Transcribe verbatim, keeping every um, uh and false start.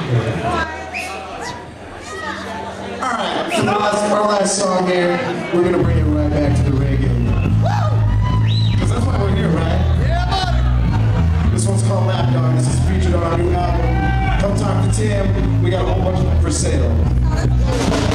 Alright, for the last, our last song here, we're gonna bring it right back to the reggae. Because that's why we're here, right? Yeah, buddy! This one's called Lapdog. This is featured on our new album. Come talk to Tim. We got a whole bunch of them for sale.